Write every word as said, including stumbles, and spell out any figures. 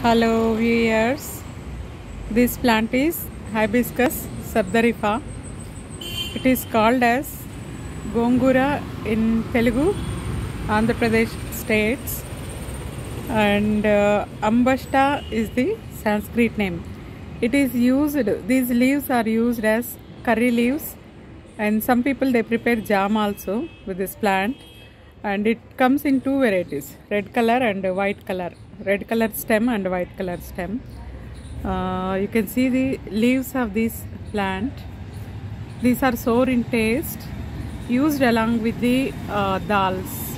Hello viewers, this plant is Hibiscus sabdarifa. It is called as Gongura in Telugu, Andhra Pradesh states, and uh, Ambashta is the Sanskrit name. It is used, these leaves are used as curry leaves, and some people they prepare jam also with this plant. And it comes in two varieties, red color and white color, red color stem and white color stem. Uh, you can see the leaves of this plant. These are sour in taste, used along with the uh, dals.